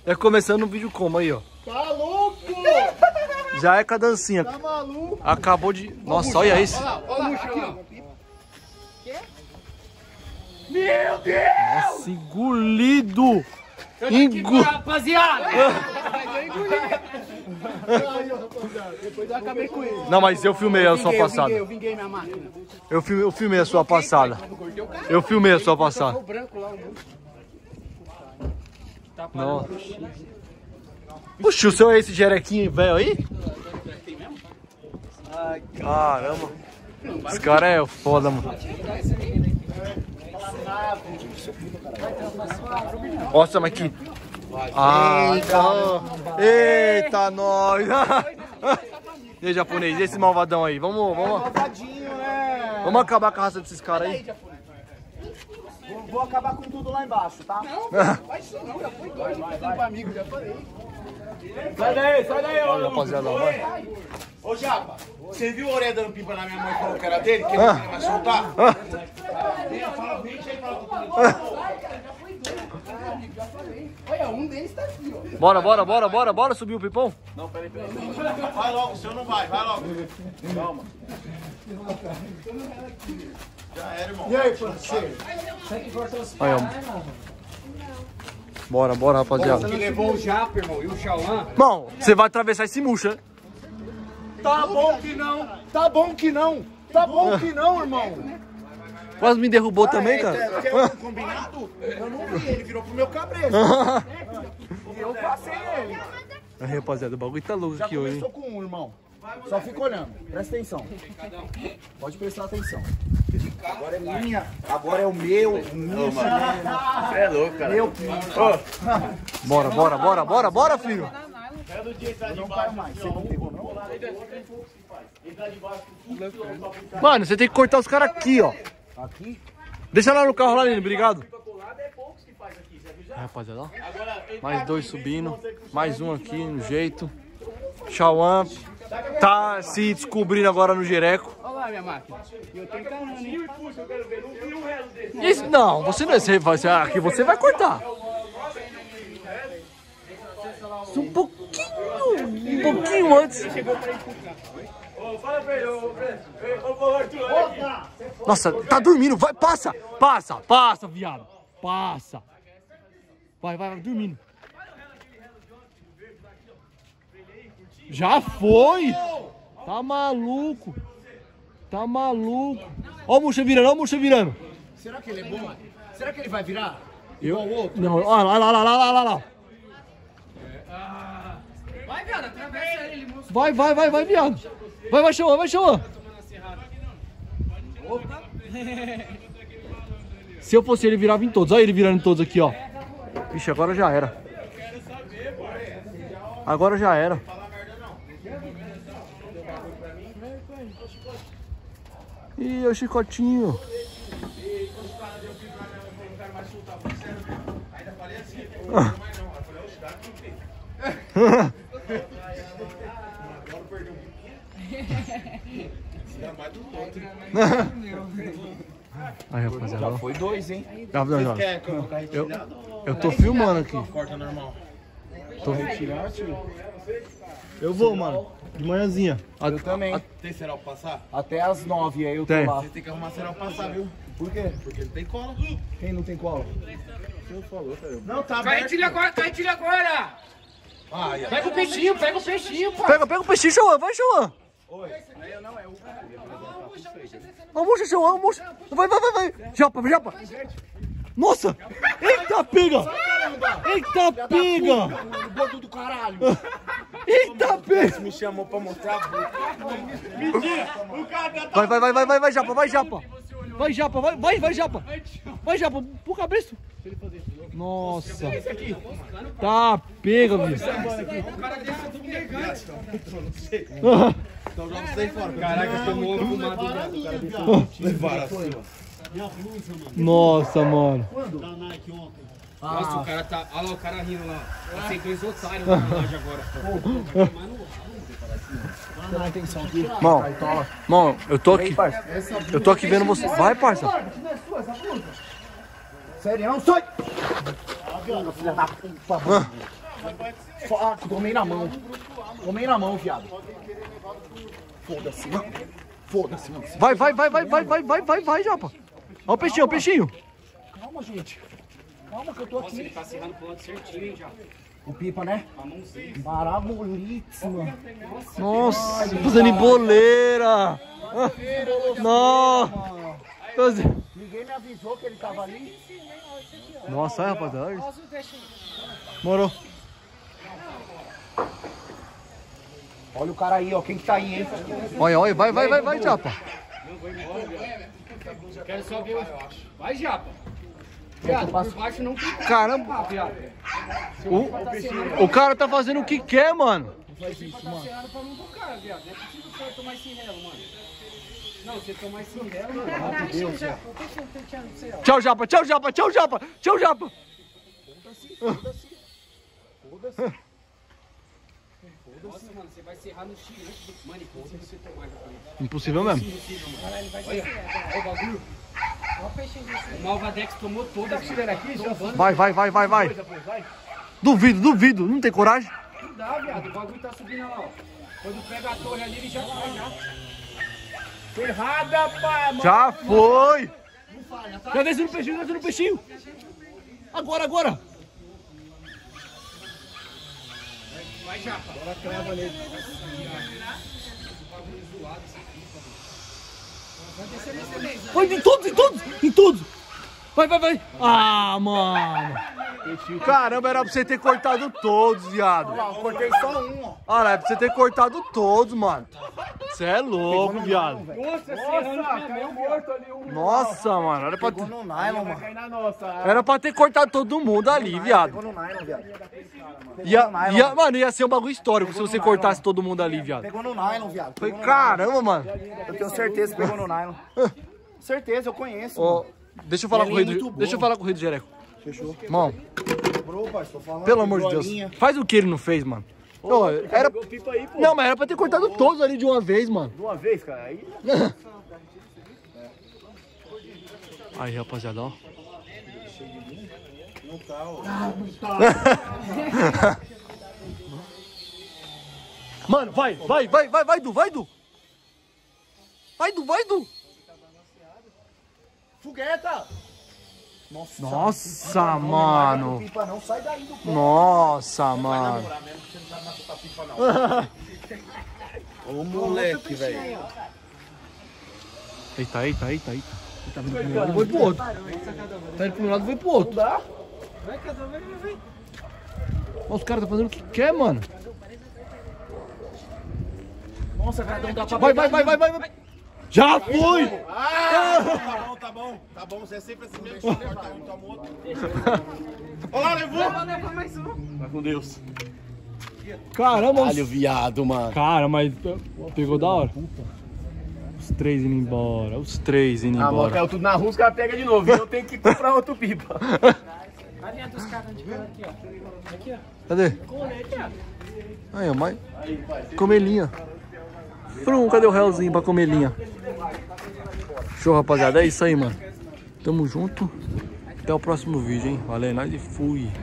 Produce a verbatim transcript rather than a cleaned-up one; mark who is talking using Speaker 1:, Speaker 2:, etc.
Speaker 1: É começando um vídeo como aí, ó.
Speaker 2: Tá louco?
Speaker 1: Já é com a dancinha.
Speaker 2: Tá maluco?
Speaker 1: Acabou de... Nossa, olha isso.
Speaker 2: Olha lá, olha lá, aqui, ó. Meu Deus!
Speaker 1: Nossa, engolido. Engo...
Speaker 2: Rapaziada! Depois eu acabei com ele.
Speaker 1: Não, mas eu filmei a sua passada.
Speaker 2: Eu vinguei minha máquina.
Speaker 1: Eu filmei, eu filmei a sua passada. Eu filmei a sua passada. Nossa. Puxa, o seu é esse jerequinho velho aí? Ai, caramba. Esse cara é foda, mano. Nossa, mas que... Ah, eita, eita, nós. E aí, japonês, e esse malvadão aí? Vamos, vamos.
Speaker 2: Malvadinho, né?
Speaker 1: Vamos acabar com a raça desses caras aí?
Speaker 2: Vou, vou acabar com tudo lá embaixo, tá? Não, vai isso não, já foi dois, vai, vai. Amigo, já falei. Sai daí, sai daí, ô
Speaker 1: rapaziada, vai.
Speaker 2: Ô, Japa, você viu o Orelha dando pipa na minha mãe e falou que era dele? Que ele não vai soltar? Fala, vem, chega e fala. Já falei. Olha, um deles tá aqui, ó.
Speaker 1: Bora, bora, bora, bora, bora subir o pipão?
Speaker 2: Não, peraí, peraí. Vai logo, o senhor não vai, vai logo. Calma. Já era, irmão. E aí, parceiro?
Speaker 1: Aí, ó. Bora, bora, rapaziada.
Speaker 3: Que levou o Japa, irmão, e o Chauan.
Speaker 1: Irmão, você vai atravessar esse murcho, né?
Speaker 2: Tá bom que não. Tá bom que não. Tá bom que não, irmão.
Speaker 1: Quase me derrubou também, cara.
Speaker 2: Quer um combinado? Eu não vi, ele virou pro meu cabresto. E eu passei ele.
Speaker 1: Aí, rapaziada, o bagulho tá louco
Speaker 2: Já
Speaker 1: aqui hoje,
Speaker 2: começou com um, irmão. Só fica olhando. Presta atenção. Pode prestar atenção. Agora é minha. Agora é o meu. Minha.
Speaker 3: Você é louco, cara.
Speaker 2: Meu.
Speaker 1: Bora, bora, bora, bora, bora, filho.
Speaker 2: Eu não caio mais. Você não pegou, não?
Speaker 1: Mano, você tem que cortar os caras aqui, ó.
Speaker 2: Aqui?
Speaker 1: Deixa lá no carro lá, Lino, obrigado. Aí, rapaziada, ó. Mais dois subindo. Mais um aqui no jeito. Chauan tá se descobrindo agora no jereco.
Speaker 3: Olha lá minha máquina. Eu tenho carona, hein?
Speaker 1: Isso, não, você não é. Você vai, aqui você vai cortar. Um pouquinho. Um pouquinho antes. Nossa, tá dormindo. Vai, passa. Passa, passa, viado. Passa. Vai, vai, vai, dormindo. Já foi. Tá maluco. Tá maluco. Ó o murcha virando, ó o murcha virando.
Speaker 2: Será que ele é bom? Será que ele vai virar?
Speaker 1: Eu?
Speaker 2: Igual o outro?
Speaker 1: Não, ó lá, lá, lá, lá, lá, lá, lá.
Speaker 3: Vai, viado, atravessa ele, moço.
Speaker 1: Vai, vai, vai, vai, viado. Vai, vai, Chauan, vai, Chauan. Se eu fosse ele, virava em todos. Olha ele virando em todos aqui, ó. Ixi, agora já era. Agora já era. Ih, é o chicotinho. Ah. Aí, rapaziada.
Speaker 2: Já foi dois, hein?
Speaker 1: Não, não, não.
Speaker 2: Quer colocar
Speaker 1: Eu,
Speaker 2: retirado?
Speaker 1: eu tô filmando aqui.
Speaker 2: Corta normal.
Speaker 1: Tô
Speaker 2: Retirar, tio?
Speaker 1: Eu vou, mano. De manhãzinha.
Speaker 2: Eu também.
Speaker 4: Tem cereal pra passar?
Speaker 2: Até as nove, aí eu tô
Speaker 1: Tem.
Speaker 2: lá.
Speaker 4: Você tem que arrumar cereal pra passar, viu?
Speaker 2: Por quê?
Speaker 4: Porque ele tem cola.
Speaker 2: Quem não tem cola?
Speaker 4: Você falou, cara.
Speaker 2: Não, tá
Speaker 3: Cai
Speaker 2: aberto.
Speaker 3: tira agora, cai tira agora.
Speaker 4: Ah, e aí?
Speaker 3: Pega o peixinho, pega o peixinho, pô.
Speaker 1: Pega, pega o peixinho, Chauan. Vai, Chauan. Ó, murcha, Chauan, murcha. Vai, vai, vai, vai. Japa, japa. Nossa. Eita, pega. Eita, pega.
Speaker 2: Gordo do caralho.
Speaker 1: Eita, pega.
Speaker 2: Me chamou pra mostrar a boca.
Speaker 1: Vai, vai, vai, vai, vai, vai, Japa, vai, Japa. Vai, Japa, vai, vai, vai, Japa. Vai, Japa, pro cabresto. Nossa. Tá pega, bicho.
Speaker 3: O cara deixa tudo elegante.
Speaker 4: Então joga isso daí fora.
Speaker 3: Caraca, tomou uma fumada, viado.
Speaker 4: Levaram assim,
Speaker 1: Nossa, mano.
Speaker 3: Nossa, o cara tá. Olha lá o cara rindo lá. Tem dois otários na loja agora.
Speaker 2: Presta atenção aqui.
Speaker 1: Mão, mão, eu tô aqui. Eu tô aqui vendo você. Vai, parça.
Speaker 2: Sério, sai! Filha da puta. Ah, tomei na mão. Tomei na mão, viado. Foda-se, mano. Foda-se, mano.
Speaker 1: Vai, vai, vai, vai, vai, vai, vai, vai, vai, Japa. Ó o peixinho, ó o peixinho.
Speaker 2: Calma, gente. Calma que eu tô
Speaker 3: Nossa, ele
Speaker 2: aqui.
Speaker 3: tá acirrando pro lado certinho, hein, já.
Speaker 2: O pipa, né?
Speaker 3: A mãozinha.
Speaker 2: Marabolíssima.
Speaker 1: Nossa, fazendo emboleira. Nossa.
Speaker 2: Ninguém me avisou que ele tava ali.
Speaker 1: Nossa, aí, rapaziada. Morou.
Speaker 2: Olha o cara aí, ó. Quem que tá aí, hein?
Speaker 1: Olha, olha, vai, vai, vai, vai, Japa.
Speaker 3: Não, vou embora, viado. Quero só ver o... Vai, Japa. Viado, por baixo não tem...
Speaker 1: Caramba.
Speaker 3: Ah, viado.
Speaker 1: O, o cara tá fazendo o que quer, mano.
Speaker 3: Tá serrado pra mim do cara, viado. Não é possível você tomar esse relo, mano. Não, você tomar esse relo, mano.
Speaker 1: Tchau, Japa, tchau, Japa, tchau, Japa, tchau, Japa.
Speaker 3: Nossa, mano, você vai serrar no Chile. Mano, impossível você tomar, já falei.
Speaker 1: Impossível mesmo.
Speaker 3: Olha o bagulho. O Malvadex tomou toda.
Speaker 1: Vai, vai, vai, vai, vai. Duvido, duvido. Não tem coragem?
Speaker 3: Não dá, viado. O bagulho tá subindo lá, ó. Quando pega a torre ali, ele já vai, já.
Speaker 2: Ferrada, pai,
Speaker 1: Já foi. Já desceu no peixinho, desceu no peixinho. Agora, agora.
Speaker 3: Vai, Japa. Agora crava nele.
Speaker 1: Vai em todos, em todos, em todos. Vai, vai, vai. Ah, mano. Caramba, era pra você ter cortado todos, viado.
Speaker 2: Olha lá, eu cortei só um, ó.
Speaker 1: Ah, era pra você ter cortado todos, mano. Você é louco, viado.
Speaker 3: Nossa, Nossa, caiu morto ali. Um...
Speaker 1: Nossa, mano. Era pra,
Speaker 2: Pegou no nylon, mano.
Speaker 1: era pra ter cortado todo mundo ali, viado.
Speaker 2: Pegou no nylon, viado.
Speaker 1: Ia, ia, mano, ia ser um bagulho histórico se você cortasse todo mundo ali, viado.
Speaker 2: Pegou no nylon, viado.
Speaker 1: Foi
Speaker 2: Pegou no
Speaker 1: caramba, mano.
Speaker 2: nylon. Eu tenho certeza que pegou no nylon. Certeza, eu conheço.
Speaker 1: Ó,
Speaker 2: mano.
Speaker 1: deixa eu falar
Speaker 2: E
Speaker 1: com o
Speaker 2: ali
Speaker 1: rei
Speaker 2: é
Speaker 1: do,
Speaker 2: muito
Speaker 1: deixa eu
Speaker 2: boa.
Speaker 1: falar com o rei do Jereco.
Speaker 2: Fechou.
Speaker 1: Irmão,
Speaker 2: Bro, pai, tô falando.
Speaker 1: pelo amor de
Speaker 2: pegou a
Speaker 1: Deus.
Speaker 2: linha.
Speaker 1: Faz o que ele não fez, mano. Ô, era... Não, mas era pra ter cortado todos ali de uma vez, mano.
Speaker 2: De uma vez, cara. Aí.
Speaker 1: Aí, rapaziada, ó.
Speaker 2: Não tá, ó.
Speaker 1: Mano, vai, vai, vai, vai, vai, Du, vai, Du. Vai, Du, vai, Du.
Speaker 2: Fogueta! Nossa,
Speaker 1: Nossa, mano.
Speaker 2: Pipa não, sai daí do pé.
Speaker 1: Nossa, mano.
Speaker 2: Ô, moleque, velho.
Speaker 1: Eita, eita, eita, eita. Tá vindo pro meu lado e foi pro outro. Tá indo pro meu lado e foi pro outro.
Speaker 2: Dá?
Speaker 3: Vai, cada vai, vai.
Speaker 1: Ó, os caras tá fazendo o que quer, mano.
Speaker 2: Nossa, cara, não dá pra
Speaker 1: Vai, vai, vai, vai, vai, vai. Já foi!
Speaker 4: Ah, tá bom, tá bom. Tá bom, você é sempre assim mesmo. Você corta um, toma outro. Olha lá, levou.
Speaker 2: Vai com Deus.
Speaker 1: Caramba, os...
Speaker 2: Olha o viado, mano.
Speaker 1: Cara, mas pegou da hora. Os três indo embora, os três indo
Speaker 2: Ah,
Speaker 1: embora.
Speaker 2: caiu tudo na rua, os caras pegam de novo. E eu tenho que ir comprar outro pipa.
Speaker 3: A linha dos caras de cara aqui, ó. Aqui, ó.
Speaker 1: Cadê?
Speaker 3: Colete, ó.
Speaker 1: Aí, ó, mas... Comelinha. Frum, cadê o réuzinho pra comelinha? Show, rapaziada. É isso aí, mano. Tamo junto. Até o próximo vídeo, hein? Valeu, nós e fui.